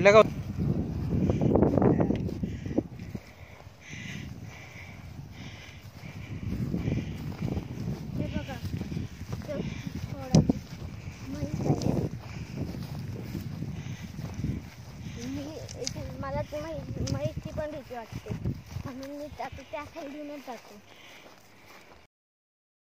पडलं का? हे बघा थोडा म्हैस आहे. मला ती म्हैसची पण भीती वाटते म्हणून मी आता त्या साईडूनच जातो.